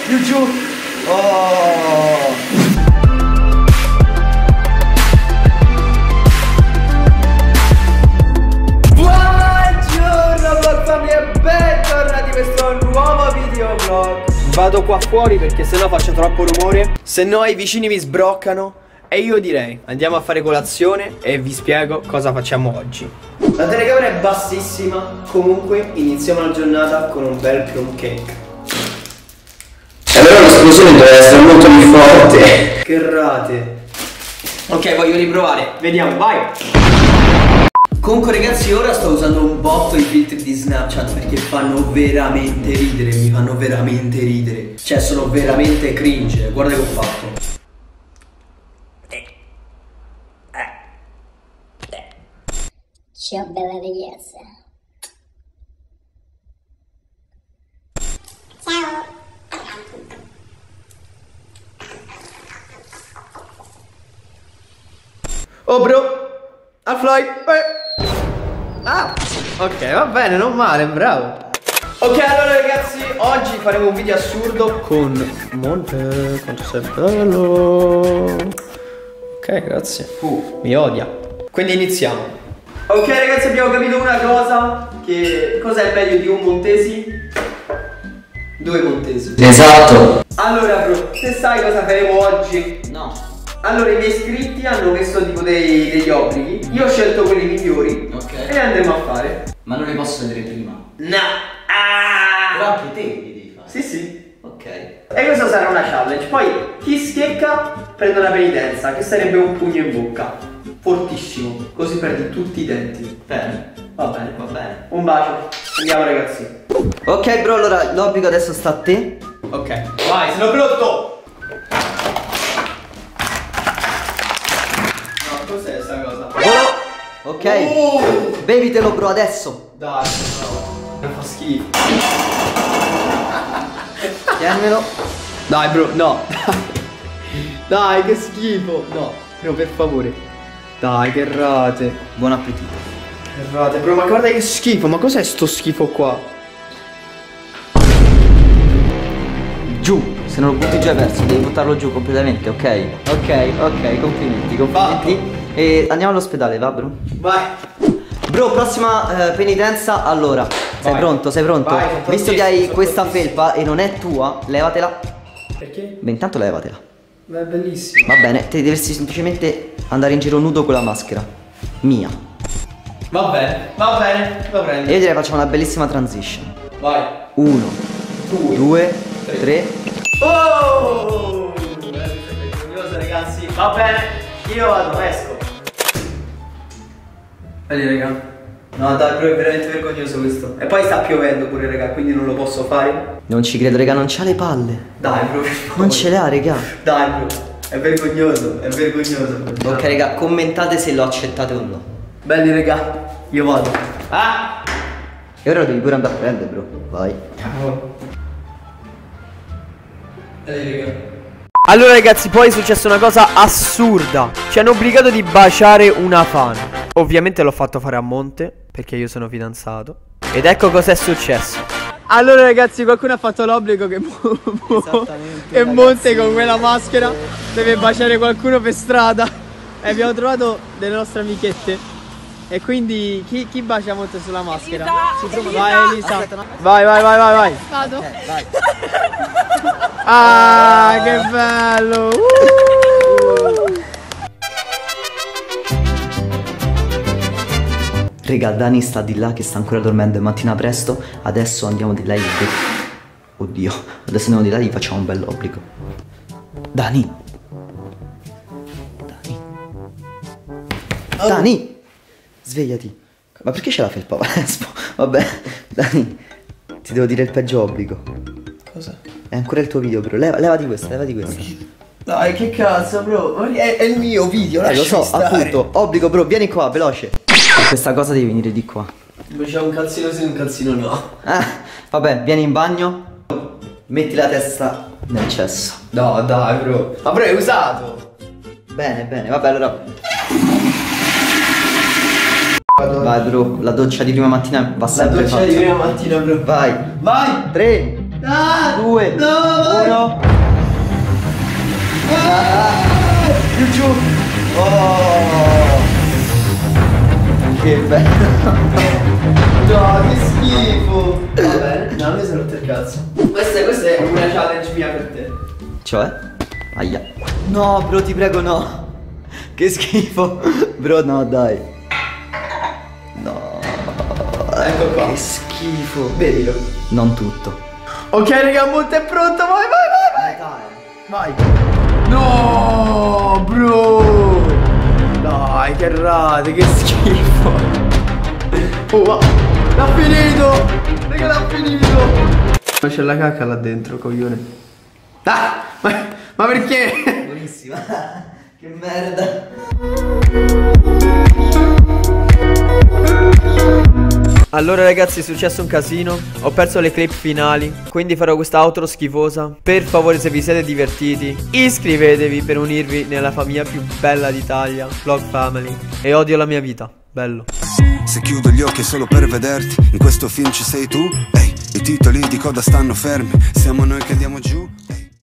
Giù giù. Oh. Buongiorno famiglia e bentornati in questo nuovo videoblog. Vado qua fuori perché sennò faccio troppo rumore, se no i vicini mi sbroccano. E io direi andiamo a fare colazione e vi spiego cosa facciamo oggi. La telecamera è bassissima, comunque iniziamo la giornata con un bel plum cake. E allora l'esplosione deve essere molto più forte. Che rate. Ok, voglio riprovare, vediamo, vai. Comunque ragazzi, ora sto usando un botto i filtri di Snapchat perché fanno veramente ridere, mi fanno veramente ridere. Cioè sono veramente cringe, guarda che ho fatto. Ciao bella ragazza. Ciao. Oh bro, al fly. Ah, ok, va bene, non male, bravo. Ok, allora ragazzi, oggi faremo un video assurdo con Monte. Quanto sei bello. Ok, grazie. Mi odia. Quindi iniziamo. Ok ragazzi, abbiamo capito una cosa. Che cos'è meglio di un Montesi? Due Montesi. Esatto. Allora bro, te sai cosa faremo oggi? No. Allora i miei iscritti hanno messo tipo degli obblighi. Io ho scelto quelli migliori. Ok. E li andremo a fare. Ma non li posso vedere prima. No. Però anche te li devi fare. Sì sì. Ok. E questa sarà una challenge. Poi chi schiecca prende una penitenza, che sarebbe un pugno in bocca. Fortissimo. Così perdi tutti i denti. Bene. Va bene. Va bene. Un bacio. Andiamo ragazzi. Ok bro, allora l'obbligo adesso sta a te. Ok. Vai, sono pronto. No, cos'è sta cosa? Volo. Ok. Bevitelo bro adesso. Dai, no. Non fa schifo. Tienimelo. Dai bro, no. Dai, che schifo. No, bro, per favore. Dai, che rate. Buon appetito. Che rate, bro, ma guarda che schifo. Ma cos'è sto schifo qua? Giù. Se non lo butti giù è perso, devi buttarlo giù completamente, ok? Ok, complimenti. E andiamo all'ospedale, va bro? Vai. Bro, prossima penitenza, allora. Sei Vai. pronto? Sei pronto? Vai, sono Visto che hai prontissimo, questa sono prontissimo. felpa e non è tua, levatela. Perché? Beh, intanto levatela. Ma è bellissimo. Va bene, te dovresti semplicemente andare in giro nudo con la maschera. Mia. Va bene, lo E prendi. io direi facciamo una bellissima transition. Vai. 1, 2, 3. Oh! Vergognoso ragazzi. Va bene, io vado, esco. Vedi raga. No dai bro, è veramente vergognoso questo. E poi sta piovendo pure raga, quindi non lo posso fare. Non ci credo, raga, non c'ha le palle. Dai bro, per favore. Non ce le ha, raga. Dai bro, è vergognoso, è vergognoso. Ok, raga, commentate se lo accettate o no. Belli raga, io vado. Ah! E ora lo devi pure andare a prendere, bro. Vai. Allora ragazzi, poi è successa una cosa assurda. Ci hanno obbligato di baciare una fan. Ovviamente l'ho fatto fare a monte, perché io sono fidanzato. Ed ecco cos'è successo. Allora ragazzi, qualcuno ha fatto l'obbligo che e monte con quella maschera deve baciare qualcuno per strada. E abbiamo trovato delle nostre amichette. E quindi chi bacia monte sulla maschera? Vai Elisa. Aspetta, Vai. Vado. vai. Ah, che bello! Raga, Dani sta di là che sta ancora dormendo, è mattina presto. Adesso andiamo di là e oddio, adesso andiamo di là e gli facciamo un bell'obbligo. Dani. Dani, svegliati. Ma perché c'è la felpa? Vabbè, Dani, ti devo dire il peggio obbligo. Cosa? È ancora il tuo video, bro. Levati questa. Dai, che cazzo, bro? È il mio video, Lo so, lasciami stare. appunto. Obbligo, bro, vieni qua, veloce. Per questa cosa devi venire di qua. C'è un calzino sì, un calzino no. Vabbè, vieni in bagno. Metti la testa nel cesso. No, dai, bro. Ma bro, è usato. Bene, vabbè, allora. Vai, bro, la doccia di prima mattina va sempre fatta. La doccia di prima mattina, bro. Vai. Vai. 3, 2, 1. Giù. Oh, che bello. No, che schifo. Vabbè, no, mi sono rotto il cazzo. Questa è una challenge mia per te. Cioè? Aia. No, bro, ti prego, no. Che schifo. Bro, no, dai. No. Ecco qua. Che schifo. Bevilo. Non tutto. Ok, raga, molto è pronto. Vai. No, bro. Dai, che rate, che schifo. Oh, l'ha finito. Raga, l'ha finito. Ma c'è la cacca là dentro, coglione. Ah, ma perché? Buonissima. Che merda. Allora ragazzi, è successo un casino. Ho perso le clip finali, quindi farò questa outro schifosa. Per favore, se vi siete divertiti, iscrivetevi per unirvi nella famiglia più bella d'Italia, Vlog Family. E odio la mia vita, bello. Se chiudo gli occhi è solo per vederti, in questo film ci sei tu. Ehi, i titoli di coda stanno fermi, siamo noi che andiamo giù.